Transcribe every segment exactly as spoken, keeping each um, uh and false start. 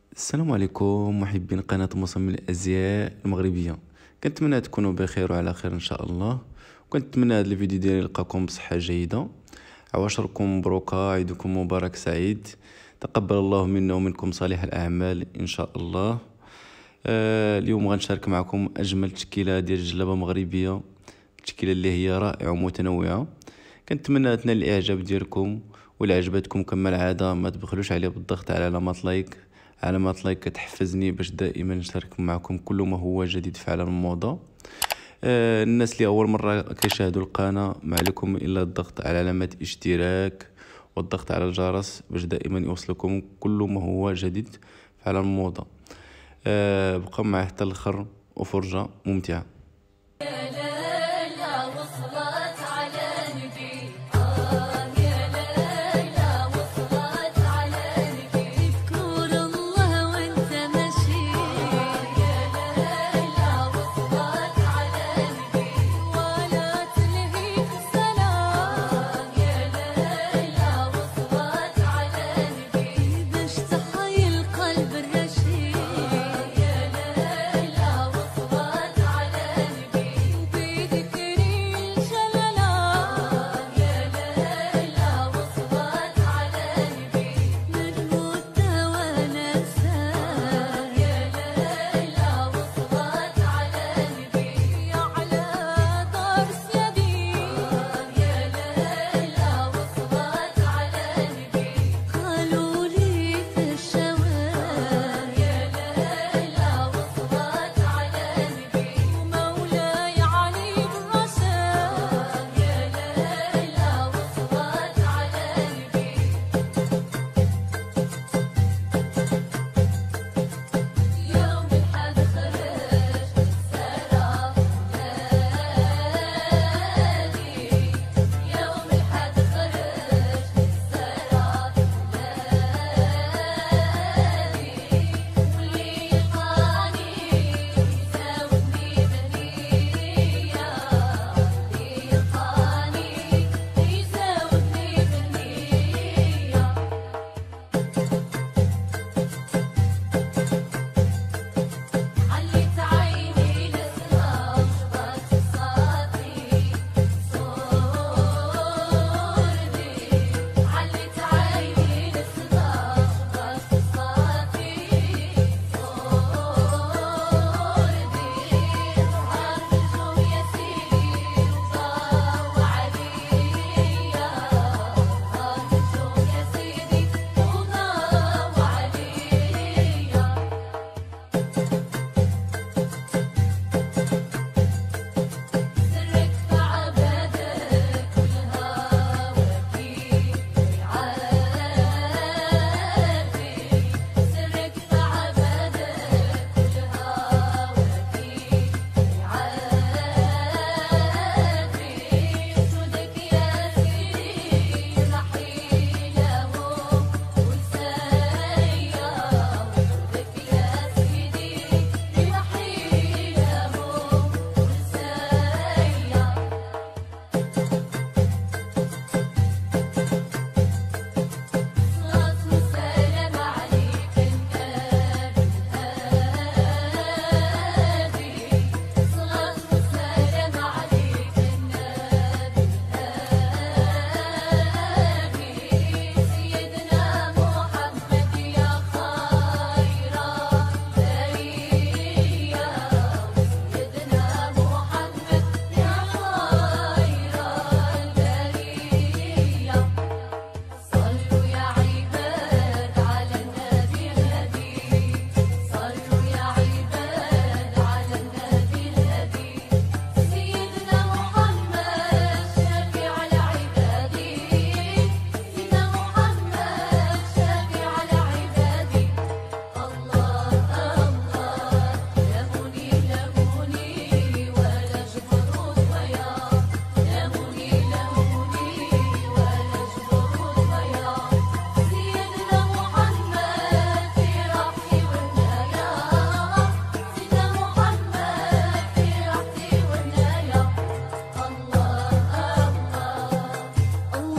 السلام عليكم محبين قناة مصمم الازياء المغربيه. كنتمنى تكونوا بخير وعلى خير ان شاء الله، وكنتمنى هذا الفيديو ديالي يلقاكم بصحه جيده. عواشركم مبروكه، عيدكم مبارك سعيد، تقبل الله منا ومنكم صالح الاعمال ان شاء الله. آه اليوم غنشارك معكم اجمل تشكيله ديال الجلابه مغربيه، تشكيله اللي هي رائعه ومتنوعه. كنتمنى تنال الاعجاب ديالكم، ولا عجبتكم كما العاده ما تبخلوش عليا بالضغط على علامات لايك. علامات لايك كتحفزني باش دائما نشارك معكم كل ما هو جديد في عالم الموضه. آه الناس اللي اول مره كيشاهدوا القناه، ما عليكم الا الضغط على علامه اشتراك والضغط على الجرس باش دائما يوصلكم كل ما هو جديد في عالم الموضه. آه بقى معي حتى الاخر وفرجه ممتعه.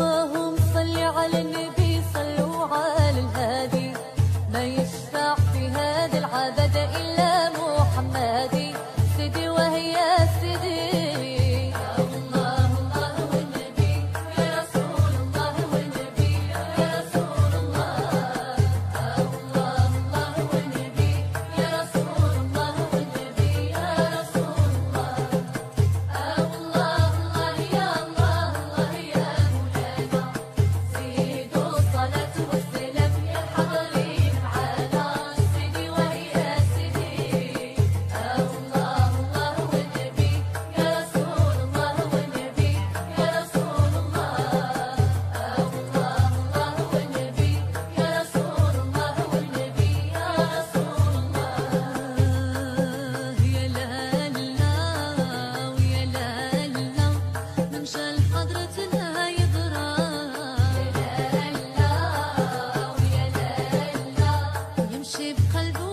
على النبي صلوا على الهادي ما يشفع في زاد العبد إلا محمدي سيدي وهي سيدي. يا الله الله والنبي يا رسول الله والنبي يا رسول الله. يا الله الله والنبي يا رسول الله والنبي يا رسول الله. يا الله الله يا الله الله يا مولانا زيدوا الصلاة والسلام يا الحاضرين معانا سيدي وهي سيدي. يا الله الله والنبي يا رسول الله والنبي يا رسول الله. يا الله الله والنبي يا رسول الله والنبي يا رسول الله. يا لا لا ويا لا لا نمشى لحضرتنا يضرا. يا لا لا ويا لا لا يمشي بقلبه